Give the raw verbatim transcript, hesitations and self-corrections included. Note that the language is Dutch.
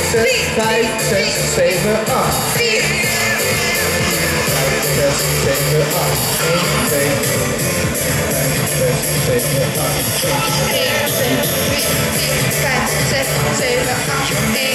zes, vijf, zes, zeven, acht. vier, zes, zeven, acht. één, twee, zes, zeven, acht. één, twee, drie, vier, vijf, zes, zeven, acht.